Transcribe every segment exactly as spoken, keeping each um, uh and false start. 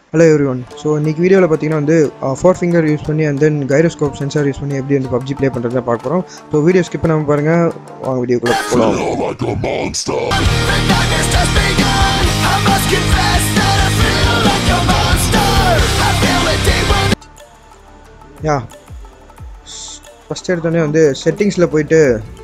Hello everyone. So இன்னைக்கு வீடியோவில் பார்த்தீங்கன்னா வந்து ஃபோர் ஃபிங்கர் யூஸ் பண்ணி and then gyroscope sensor use பண்ணி எப்படி வந்து பப்ஜி ப்ளே பண்ணுறதை பார்க்க போகிறோம். ஸோ வீடியோ ஸ்கிப் பண்ணாமல் பாருங்கள், வாங்க வீடியோக்குள்ளே போகலாம். யா ஃபஸ்ட் எடுத்தோடனே வந்து செட்டிங்ஸில் போயிட்டு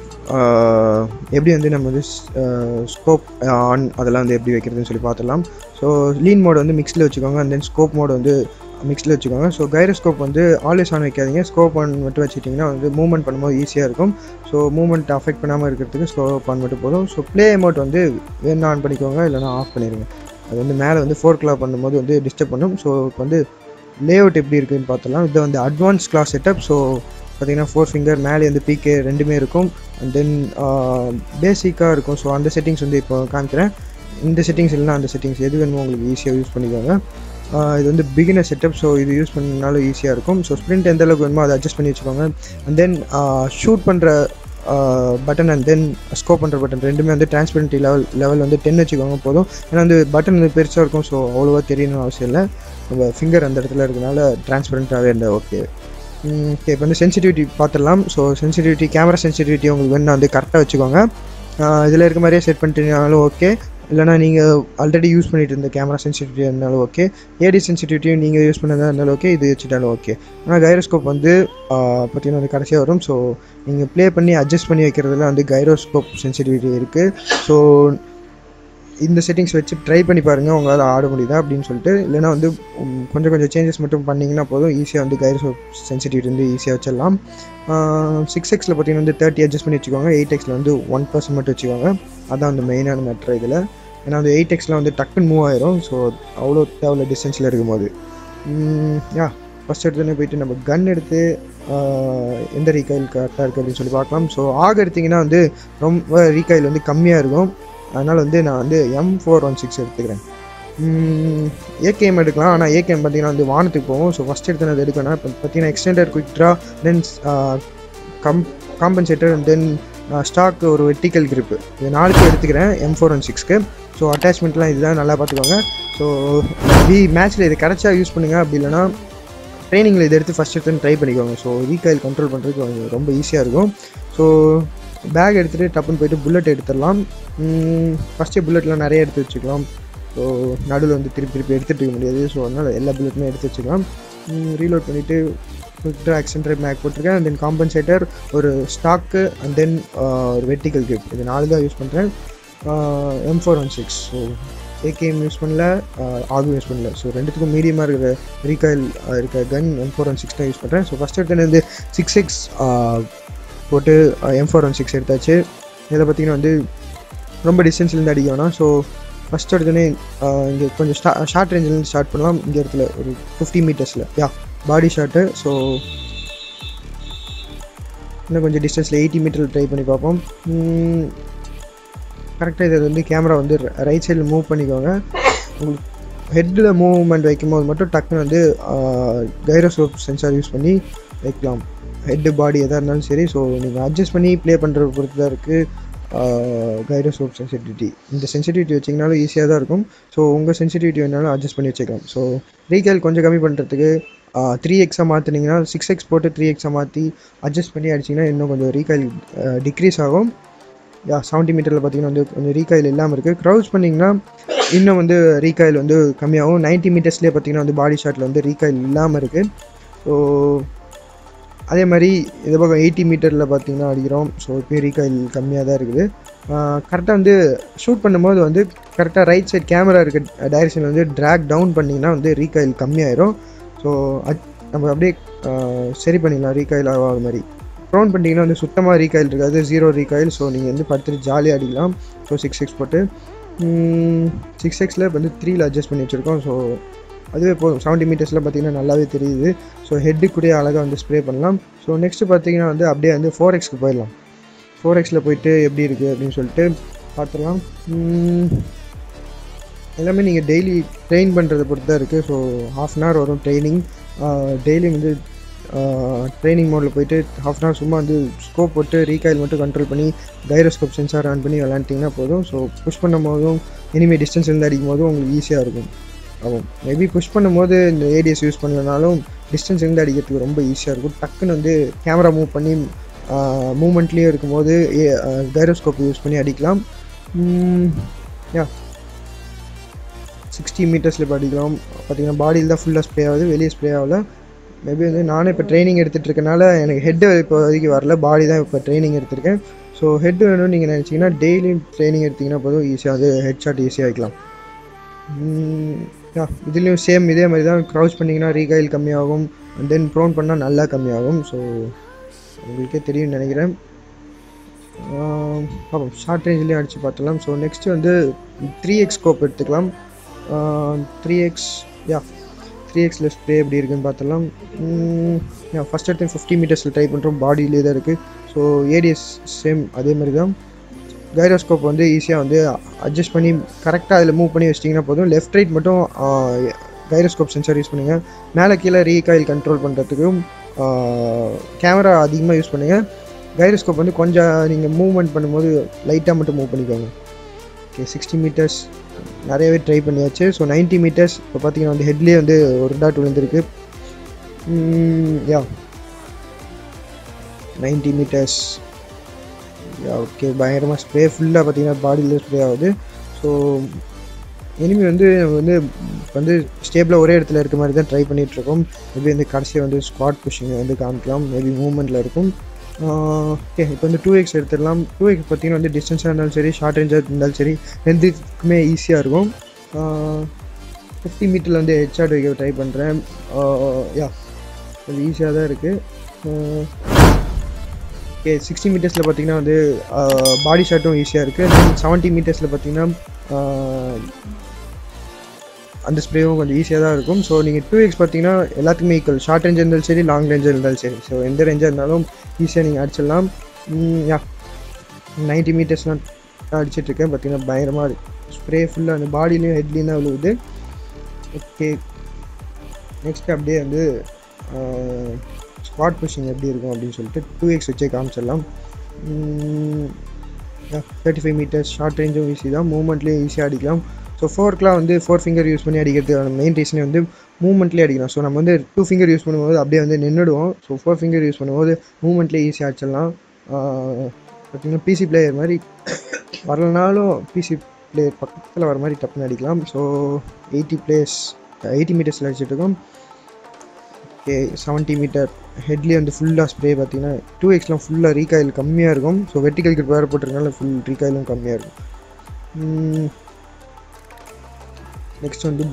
எப்படி வந்து நம்ம வந்து ஸ்கோப் ஆன் அதெல்லாம் வந்து எப்படி வைக்கிறதுன்னு சொல்லி பார்த்துடலாம். ஸோ லீன் மோட் வந்து மிக்ஸில் வச்சுக்கோங்க அண்ட் தென் ஸ்கோப் மோட் வந்து மிக்ஸில் வச்சுக்கோங்க. ஸோ கைரோஸ்கோப் வந்து ஆல்வேஸ் ஆன் வைக்காதீங்க, ஸ்கோப் ஆன் மட்டும் வச்சுட்டிங்கன்னா வந்து மூவ்மெண்ட் பண்ணும்போது ஈஸியாக இருக்கும். ஸோ மூவ்மெண்ட் அஃபெக்ட் பண்ணாமல் இருக்கிறதுக்கு ஸ்கோப் ஆன் மட்டும் போதும். ஸோ ப்ளே அமௌண்ட் வந்து வேணா ஆன் பண்ணிக்கோங்க, இல்லைனா ஆஃப் பண்ணிடுங்க. அது வந்து மேலே வந்து ஃபோர் கிளாக் பண்ணும்போது வந்து டிஸ்டர்ப் பண்ணும். ஸோ இப்போ வந்து லே அவுட் எப்படி இருக்குதுன்னு பார்த்துலாம். இது வந்து அட்வான்ஸ் கிளாஸ் செட்டப். ஸோ பார்த்திங்கன்னா ஃபோர் ஃபிங்கர் மேலே வந்து பிகே ரெண்டுமே இருக்கும் அண்ட் தென் பேசிக்காக இருக்கும். ஸோ அந்த செட்டிங்ஸ் வந்து இப்போ காமிக்கிறேன். இந்த செட்டிங்ஸ் இல்லைனா அந்த செட்டிங்ஸ் எது வேணுமோ உங்களுக்கு ஈஸியாக யூஸ் பண்ணிக்கோங்க. இது வந்து பிகினர் செட்டப். ஸோ இது யூஸ் பண்ணாலும் ஈஸியாக இருக்கும். ஸோ ஸ்ப்ரிண்ட் எந்த அளவுக்கு வேணுமோ அதை அட்ஜஸ்ட் பண்ணி வச்சுக்கோங்க. அண்ட் தென் ஷூட் பண்ணுற பட்டன் அண்ட் தென் ஸ்கோப் பண்ணுற பட்டன் ரெண்டுமே வந்து டிரான்ஸ்பரன்சி லெவல் லெவல் வந்து டென் வச்சுக்கோங்க போதும். ஏன்னா வந்து பட்டன் வந்து பெருசாக இருக்கும். ஸோ அவ்வளோவா தெரியணும்னு அவசியம் இல்லை. நம்ம ஃபிங்கர் அந்த இடத்துல இருக்கனால டிரான்ஸ்பரண்ட்டாகவே இருந்தால் ஓகே. ஓகே இப்போ வந்து சென்சிட்டிவிட்டி பார்த்துடலாம். ஸோ சென்சிட்டிவிட்டி கேமரா சென்சிட்டிவிட்டி உங்களுக்கு வேணும் வந்து கரெக்டாக வச்சுக்கோங்க. இதில் இருக்க மாதிரியே செட் பண்ணிட்டீங்கனாலும் ஓகே, இல்லைனா நீங்கள் ஆல்ரெடி யூஸ் பண்ணிட்டு இருந்த கேமரா சென்சிட்டிவிட்டி இருந்தாலும் ஓகே, ஏடி சென்சிட்டிவிட்டியும் நீங்கள் யூஸ் பண்ணதாக இருந்தாலும் ஓகே, இது வச்சுட்டாலும் ஓகே. ஆனால் கைரோஸ்கோப் வந்து பார்த்திங்கன்னா வந்து கடைசியாக வரும். ஸோ நீங்கள் ப்ளே பண்ணி அட்ஜஸ்ட் பண்ணி வைக்கிறதுல வந்து கைரோஸ்கோப் சென்சிட்டிவிட்டி இருக்குது. ஸோ இந்த செட்டிங்ஸ் வச்சு ட்ரை பண்ணி பாருங்கள் உங்களால் ஆட முடியுதா அப்படின்னு சொல்லிட்டு. இல்லைனா வந்து கொஞ்சம் கொஞ்சம் சேஞ்சஸ் மட்டும் பண்ணிங்கன்னா போதும், ஈஸியாக வந்து கைரோஸ்கோப் சென்சிட்டிவிட்டி வந்து ஈஸியாக வச்சிடலாம். சிக்ஸ் எக்ஸில் பார்த்தீங்கன்னா வந்து தேர்ட்டி அட்ஜஸ்ட் பண்ணி வச்சுக்கோங்க, எயிட் எக்ஸில் வந்து ஒன் பர்சன்ட் மட்டும் வச்சுக்கோங்க. அதான் வந்து மெயினான மேட்ரு இதில். ஏன்னா வந்து எயிட் எக்ஸில் வந்து டக்குன்னு மூவ் ஆயிரும். ஸோ அவ்வளோ தேவையில்ல டிஸ்டன்ஸில் இருக்கும்போது. யா ஃபஸ்ட் எடுத்துன்னு போயிட்டு நம்ம கன் எடுத்து எந்த ரீகாயில் கரெக்டாக இருக்குது அப்படின்னு சொல்லி பார்க்கலாம். ஸோ ஆக எடுத்திங்கன்னா வந்து ரொம்ப ரீகாயில் வந்து கம்மியாக இருக்கும். அதனால் வந்து நான் வந்து எம் ஃபோர் ஒன் சிக்ஸ் எடுத்துக்கிறேன். ஏகேஎம் எடுக்கலாம், ஆனால் ஏகேஎம் பார்த்தீங்கன்னா வந்து வானத்துக்கு போகும். ஸோ ஃபஸ்ட் எடுத்து அது எடுக்கணும். இப்போ பார்த்தீங்கன்னா extender quick draw, then come compensator and then stock ஒரு வெர்டிக்கல் கிரிப்பு, இது நாலுக்கு எடுத்துக்கிறேன் எம் ஃபோர் ஒன் சிக்ஸ்க்கு. ஸோ அட்டாச்மெண்ட்லாம் இதுதான், நல்லா பார்த்துக்கோங்க. ஸோ வி மேட்ச்சில் இது கரெக்டாக யூஸ் பண்ணுங்கள். அப்படி இல்லைனா ட்ரைனிங்கில் இதை எடுத்து ஃபஸ்ட் எடுத்துன்னு ட்ரை பண்ணிக்கோங்க. ஸோ ரீகாயில் கண்ட்ரோல் பண்ணுறதுக்கு ரொம்ப ஈஸியாக இருக்கும். ஸோ பேக் எடுத்துகிட்டு டப்புன்னு போய்ட்டு புல்லட் எடுத்துடலாம். ஃபஸ்ட்டு புல்லட்லாம் நிறைய எடுத்து வச்சுக்கலாம். ஸோ நடுவில் வந்து திருப்பி திருப்பி எடுத்துகிட்டு இருக்க முடியாது. ஸோ அதனால் எல்லா புல்லட்டுமே எடுத்து வச்சுக்கலாம். ரீலோட் பண்ணிவிட்டு குவிக் ஆக்சென்ட்ரேட் மேக் போட்டிருக்கேன். அண்ட் தென் காம்பன்சேட்டர், ஒரு ஸ்டாக்கு அண்ட் தென் ஒரு வெர்டிக்கல் கிரிப், இது நாலு தான் யூஸ் பண்ணுறேன். M four one six so AKM use பண்ணல, ஆகும் யூஸ் பண்ணல. ஸோ ரெண்டுத்துக்கும் மீடியமாக இருக்கிற ரீகாயில் இருக்க gun M four one six தான் யூஸ் பண்ணுறேன். ஸோ ஃபஸ்ட் எடுத்து வந்து சிக்ஸ் எக்ஸ் போட்டு எம் ஃபோர் ஒன் சிக்ஸ் எடுத்தாச்சு. இதில் பார்த்திங்கன்னா வந்து ரொம்ப டிஸ்டன்ஸ்லேருந்து அடிக்க வேணாம். ஸோ ஃபஸ்ட் எடுத்தோடனே இங்கே கொஞ்சம் ஸ்டா ஷார்ட் ரேஞ்சிலேருந்து ஸ்டார்ட் பண்ணலாம். இங்கே இடத்துல ஒரு ஃபிஃப்டி மீட்டர்ஸில் யா பாடி ஷாட்டு. ஸோ இன்னும் கொஞ்சம் டிஸ்டன்ஸில் எயிட்டி மீட்டரில் ட்ரை பண்ணி பார்ப்போம். கரெக்டாக இதை வந்து கேமரா வந்து ரைட் சைடில் மூவ் பண்ணிக்கோங்க. உங்களுக்கு ஹெட்டில் மூவ்மெண்ட் வைக்கும் போது மட்டும் டக்குன்னு வந்து கைரோஸ்கோப் சென்சார் யூஸ் பண்ணி வைக்கலாம். ஹெட்டு பாடி எதாக இருந்தாலும் சரி. ஸோ நீங்கள் அட்ஜஸ்ட் பண்ணி ப்ளே பண்ணுறது பொறுத்து தான் இருக்குது கைரோஸ்கோப் சென்சிட்டிவிட்டி. இந்த சென்சிட்டிவிட்டி வச்சிங்கனாலும் ஈஸியாக தான் இருக்கும். ஸோ உங்கள் சென்சிட்டிவிட்டி வேணாலும் அட்ஜஸ்ட் பண்ணி வச்சுக்கலாம். ஸோ ரீகாயில் கொஞ்சம் கம்மி பண்ணுறதுக்கு த்ரீ எக்ஸாக மாற்றினீங்கன்னா சிக்ஸ் எக்ஸ் போட்டு த்ரீ எக்ஸாக மாற்றி அட்ஜஸ்ட் பண்ணி அடிச்சிங்கன்னா இன்னும் கொஞ்சம் ரீகாயில் டிக்ரீஸ் ஆகும். யா செவன்ட்டி மீட்டரில் பார்த்திங்கன்னா வந்து கொஞ்சம் ரீகாயில் இல்லாமல் இருக்குது. க்ரௌஸ் பண்ணிங்கன்னா இன்னும் வந்து ரீகாயில் வந்து கம்மியாகும். நைன்ட்டி மீட்டர்ஸ்லேயே பார்த்திங்கன்னா வந்து பாடி ஷாட்டில் வந்து ரீகாயில் இல்லாமல் இருக்குது. ஸோ அதே மாதிரி இது பக்கம் எயிட்டி மீட்டரில் பார்த்திங்கன்னா அடிக்கிறோம். ஸோ இப்போ ரீகாயில் கம்மியாக தான் இருக்குது. கரெக்டாக வந்து ஷூட் பண்ணும்போது வந்து கரெக்டாக ரைட் சைட் கேமரா இருக்க டைரெக்ஷனில் வந்து ட்ராக் டவுன் பண்ணிங்கன்னா வந்து ரீகாயில் கம்மியாயிரும். ஸோ அது நம்ம அப்படியே சரி பண்ணிடலாம் ரீகாயில் ஆகாத மாதிரி. ப்ரௌன் பண்ணிட்டீங்கன்னா வந்து சுத்தமாக ரீகாயில் இருக்காது, ஜீரோ ரீகாயில். ஸோ நீங்கள் வந்து படுத்துட்டு ஜாலியாக அடிக்கலாம். ஸோ சிக்ஸ் எக்ஸ் போட்டு சிக்ஸ் எக்ஸில் வந்து த்ரீயில் அட்ஜஸ்ட் பண்ணி வச்சுருக்கோம். ஸோ அதுவே போதும். செவன்ட்டி மீட்டர்ஸில் பார்த்திங்கன்னா நல்லாவே தெரியுது. ஸோ ஹெட்டு கூட அழகாக வந்து ஸ்ப்ரே பண்ணலாம். ஸோ நெக்ஸ்ட்டு பார்த்திங்கன்னா வந்து அப்படியே வந்து ஃபோர் எக்ஸ்க்கு போயிடலாம். ஃபோர் எக்ஸில் போயிட்டு எப்படி இருக்குது அப்படின்னு சொல்லிட்டு பார்த்துடலாம். எல்லாமே நீங்கள் டெய்லி ட்ரெயின் பண்ணுறதை பொறுத்து தான் இருக்குது. ஸோ ஹாஃப் அன் ஹவர் வரும் ட்ரைனிங். டெய்லி வந்து ட்ரைனிங் மோடில் போய்ட்டு ஹாஃப் அன் ஹவர் சும்மா வந்து ஸ்கோப் போட்டு ரீகாயில் மட்டும் கண்ட்ரோல் பண்ணி கைரோஸ்கோப் சென்சார் ஆன் பண்ணி விளாண்டிங்கன்னா போதும். ஸோ புஷ் பண்ணும் போதும் இனிமேல் டிஸ்டன்ஸ் இருந்து அடிக்கும் போதும் உங்களுக்கு ஈஸியாக இருக்கும். ஆமாம், மேபி புஷ் பண்ணும்போது இந்த ஏடிஎஸ் யூஸ் பண்ணலனாலும் டிஸ்டன்ஸ் இருந்து அடிக்கிறதுக்கு ரொம்ப ஈஸியாக இருக்கும். டக்குன்னு வந்து கேமரா மூவ் பண்ணி மூமெண்ட்லேயே இருக்கும்போது கைரோஸ்கோப் யூஸ் பண்ணி அடிக்கலாம். யா சிக்ஸ்டி மீட்டர்ஸில் இப்போ அடிக்கலாம். பார்த்தீங்கன்னா பாடியில் தான் ஃபுல்லாக ஸ்ப்ரே ஆகுது, வெளியே ஸ்ப்ரே ஆகல. மேபி வந்து நானே இப்போ ட்ரைனிங் எடுத்துகிட்டு இருக்கனால எனக்கு ஹெட்டு இப்போ வரைக்கும் வரல, பாடி தான் இப்போ ட்ரைனிங் எடுத்திருக்கேன். ஸோ ஹெட் வேணும்னு நீங்கள் நினச்சிங்கன்னா டெய்லியும் ட்ரைனிங் எடுத்திங்கன்னா போதும், ஈஸியாக அது ஹெட் ஷாட் ஈஸியாக வைக்கலாம். யா இதுலேயும் சேம் இதே மாதிரி தான். க்ரௌச் பண்ணிங்கன்னா ரீகாயில் கம்மியாகும், அண்ட் தென் ப்ரோன் பண்ணால் நல்லா கம்மியாகும். ஸோ உங்களுக்கே தெரியும்னு நினைக்கிறேன். பார்ப்போம், ஷார்ட் ரேஞ்சிலையும் அடித்து பார்த்துக்கலாம். ஸோ நெக்ஸ்ட்டு வந்து த்ரீ எக்ஸ் ஸ்கோப் எடுத்துக்கலாம். த்ரீ எக்ஸ் யா த்ரீ எக்ஸில் ஸ்ப்ரே எப்படி இருக்குன்னு பார்த்துலாம். யா ஃபஸ்ட் எடுத்து ஃபிஃப்டி மீட்டர்ஸில் ட்ரை பண்ணுறோம், பாடியிலே தான் இருக்குது. ஸோ ஏடிஎஸ் சேம் அதே மாதிரி தான். கைரோஸ்கோப் வந்து ஈஸியாக வந்து அட்ஜஸ்ட் பண்ணி கரெக்டாக அதில் மூவ் பண்ணி வச்சிட்டிங்கன்னா போதும். லெஃப்ட் ரைட் மட்டும் கைரோஸ்கோப் சென்சார் யூஸ் பண்ணுங்கள். மேலே கீழே ரீகாயில் கண்ட்ரோல் பண்ணுறதுக்கும் கேமரா அதிகமாக யூஸ் பண்ணுங்கள். கைரோஸ்கோப் வந்து கொஞ்சம் நீங்கள் மூவ்மெண்ட் பண்ணும்போது லைட்டாக மட்டும் மூவ் பண்ணிக்கோங்க. ஓகே, சிக்ஸ்டி மீட்டர்ஸ் நிறையவே ட்ரை பண்ணியாச்சு. ஸோ நைன்ட்டி மீட்டர்ஸ் இப்போ பார்த்தீங்கன்னா வந்து ஹெட்லேயே வந்து ஒரு டாட் விழுந்திருக்கு. Yeah ninety meters yeah okay, பயங்கரமாக ஸ்ப்ரே ஃபுல்லாக பார்த்தீங்கன்னா பாடியில் ஸ்ப்ரே ஆகுது. ஸோ எனிமி வந்து வந்து வந்து ஸ்டேபிளாக ஒரே இடத்துல இருக்க மாதிரி தான் ட்ரை பண்ணிகிட்ருக்கோம். மேபி வந்து கடைசியாக வந்து ஸ்குவாட் புஷிங் வந்து காமிக்கலாம், மேபி மூவ்மெண்ட்டில் இருக்கும். ஓகே, இப்போ வந்து டூ எக்ஸ் எடுத்துடலாம். டூ எக்ஸ் பார்த்தீங்கன்னா வந்து டிஸ்டன்ஸாக இருந்தாலும் சரி, ஷார்ட் ரேஞ்சாக இருந்தாலும் சரி, ரெண்டுக்குமே ஈஸியாக இருக்கும். ஃபிஃப்டி மீட்டரில் வந்து ஹெட் ஷாட் வைக்க ட்ரை பண்ணுறேன். யா அது ஈஸியாக தான் இருக்குது. ஓகே, சிக்ஸ்டி மீட்டர்ஸில் பார்த்தீங்கன்னா வந்து பாடி ஷாட்டும் ஈஸியாக இருக்குது. தென் செவன்ட்டி மீட்டர்ஸில் பார்த்தீங்கன்னா அந்த ஸ்ப்ரேவும் கொஞ்சம் ஈஸியாக தான் இருக்கும். ஸோ நீங்கள் டூ எக்ஸ் பார்த்தீங்கன்னா எல்லாத்துக்குமே ஈக்குவல், ஷார்ட் ரேஞ்சாக இருந்தாலும் சரி, லாங் ரேஞ்சாக இருந்தாலும் சரி. ஸோ எந்த ரேஞ்சாக இருந்தாலும் ஈஸியாக நீங்கள் அடிச்சிடலாம். யா நைன்ட்டி மீட்டர்ஸ்லாம் அடிச்சிட்ருக்கேன். பார்த்தீங்கன்னா பயங்கரமாக ஸ்ப்ரே ஃபுல்லாக அந்த பாடிலையும் ஹெட்லேயும் தான் விழுவுது. ஓகே, நெக்ஸ்ட்டு அப்படியே வந்து ஸ்குவாட் புஷிங் எப்படி இருக்கும் அப்படின்னு சொல்லிட்டு டூ எக்ஸ் வச்சே காமிச்சிடலாம். தேர்ட்டி ஃபைவ் மீட்டர்ஸ் ஷார்ட் ரேஞ்சும் ஈஸி தான், மூவ்மெண்ட்லேயும் ஈஸியாக அடிக்கலாம். ஸோ ஃபோர்க்கெலாம் வந்து ஃபோர் ஃபிங்கர் யூஸ் பண்ணி அடிக்கிறதுக்கான மெயின் ரீசனே வந்து மூவ்மெண்ட்லேயே அடிக்கலாம். ஸோ நம்ம வந்து டூ ஃபிங்கர் யூஸ் பண்ணும்போது அப்படியே வந்து நின்றுடுவோம். ஸோ ஃபோர் ஃபிங்கர் யூஸ் பண்ணும்போது மூவ்மெண்ட்லேயே ஈஸியாக அடிச்சிடலாம். பார்த்திங்கன்னா பிசி பிளேயர் மாதிரி வரலனாலும் பிசி பிளேயர் பக்கத்தில் வர மாதிரி டப்புன்னு அடிக்கலாம். ஸோ எயிட்டி பிளேஸ் எயிட்டி மீட்டர்ஸில் அடிச்சிட்ருக்கோம். ஓகே, செவன்ட்டி மீட்டர் ஹெட்லேயே வந்து ஃபுல்லாக ஸ்ப்ரே பார்த்தீங்கன்னா டூ எக்ஸ்லாம் ஃபுல்லாக ரீகாயில் கம்மியாக இருக்கும். ஸோ வெர்டிகல் கிரிப் வேறு போட்டிருக்கனால ஃபுல் ரீகாயிலும் கம்மியாக இருக்கும். நெக்ஸ்ட் வந்து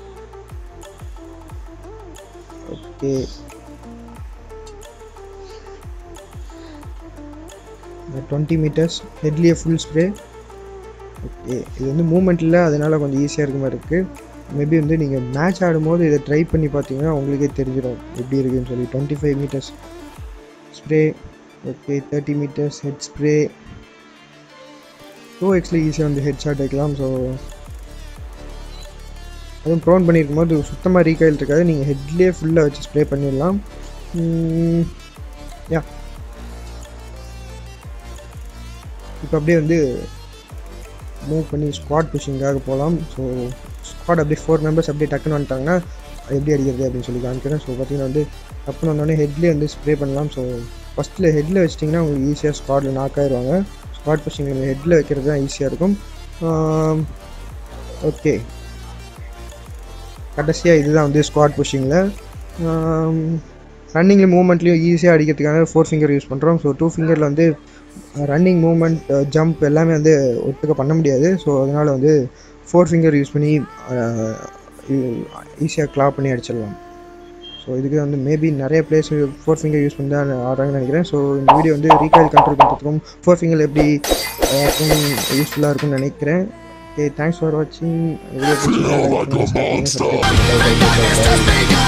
ஓகே டுவெண்ட்டி மீட்டர்ஸ் ஹெட்லேயே ஃபுல் ஸ்ப்ரே. ஓகே, இது வந்து மூவ்மெண்ட் இல்லை, அதனால் கொஞ்சம் ஈஸியாக இருக்க மாதிரி இருக்குது. மேபி வந்து நீங்கள் மேட்ச் ஆடும்போது இதை ட்ரை பண்ணி பார்த்தீங்கன்னா உங்களுக்கே தெரிஞ்சிடும் எப்படி இருக்குதுன்னு சொல்லி. Twenty five meters spray. Okay, thirty meters head spray. Two எக்ஸில் ஈஸியாக வந்து ஹெட் ஷாட் வைக்கலாம். ஸோ அதுவும் ப்ரோன் பண்ணியிருக்கும் போது சுத்தமாக ரீகாயில் இருக்காது, நீங்கள் ஹெட்லேயே ஃபுல்லாக வச்சு ஸ்ப்ரே பண்ணிடலாம். யா இப்போ அப்படியே வந்து மூவ் பண்ணி ஸ்குவாட் புஷிங்காக போகலாம். ஸோ ஸ்குவாட் அப்படியே ஃபோர் மெம்பர்ஸ் அப்படியே டக்குன்னு வந்துட்டாங்கன்னா அது எப்படி அடிக்கிறது அப்படின்னு சொல்லி காமிக்கிறேன். ஸோ பார்த்தீங்கன்னா வந்து டப்புன்னு வந்தோடனே ஹெட்லேயே வந்து ஸ்ப்ரே பண்ணலாம். ஸோ ஃபஸ்ட்டில் ஹெட்டில் வச்சிட்டிங்கன்னா உங்களுக்கு ஈஸியாக ஸ்குவாடில் நாக் ஆயிடுவாங்க. ஸ்குவாட் புஷிங் ஹெட்டில் வைக்கிறது தான் ஈஸியாக இருக்கும். ஓகே, கடைசியாக இதுதான் வந்து ஸ்குவாட் புஷிங்கில். ரன்னிங்கில் மூவ்மெண்ட்லேயும் ஈஸியாக அடிக்கிறதுக்காக ஃபோர் ஃபிங்கர் யூஸ் பண்ணுறோம். ஸோ டூ ஃபிங்கரில் வந்து ரன்னிங் மூவ்மெண்ட் ஜம்ப் எல்லாமே வந்து ஒட்டுக்க பண்ண முடியாது. ஸோ அதனால் வந்து ஃபோர் ஃபிங்கர் யூஸ் பண்ணி ஈஸியாக கிளாப் பண்ணி அடிச்சிடலாம். ஸோ இதுக்கு வந்து மேபி நிறைய பிளேஸ் ஃபோர் ஃபிங்கர் யூஸ் பண்ணி தான் ஆடுறாங்கன்னு நினைக்கிறேன். ஸோ இந்த வீடியோ வந்து ரீகாயில் கண்ட்ரோல் பண்ணுறதுக்கும் ஃபோர் ஃபிங்கர் எப்படி யூஸ்ஃபுல்லாக இருக்கும்னு நினைக்கிறேன். ஓகே, தேங்க்ஸ் ஃபார் வாட்சிங். வீடியோ பிடிச்சிருந்தா லைக் பண்ணுங்க, ஷேர் பண்ணுங்க, சப்ஸ்கிரைப் பண்ணுங்க.